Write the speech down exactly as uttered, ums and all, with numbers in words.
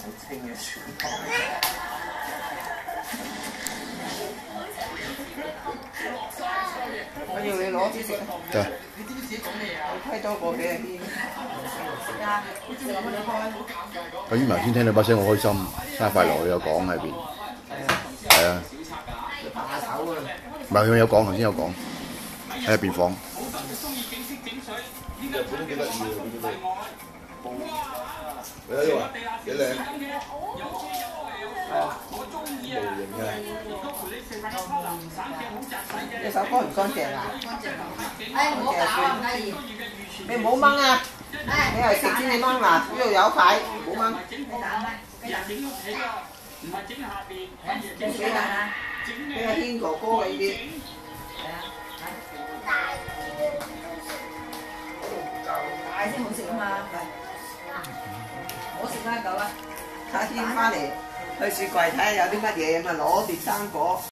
係清嘅全部。我要你攞啲食。得。你知唔知自己講咩啊？我批多個俾你先。啊！食咁多開。 阿姨埋先聽到把聲，我開心，生日快樂！佢有講喺邊。係啊。 拍下手啊！ 唔係佢有講，頭先有講喺入邊房。 日本都幾得意喎，呢啲都。你睇喎，幾靚。無形嘅。 隻手乾唔乾淨啊？ 乾淨。哎，唔好搞啊，唔可以。 你唔好掹啊！你係食先你掹嗱，呢度有塊，唔好掹。 你打咩？ 俾阿俾阿軒哥哥你啲。 係啊。大先好食啊嘛，唔好食啦，夠啦。 阿軒翻嚟去雪櫃睇下有啲乜嘢，咪攞碟生果。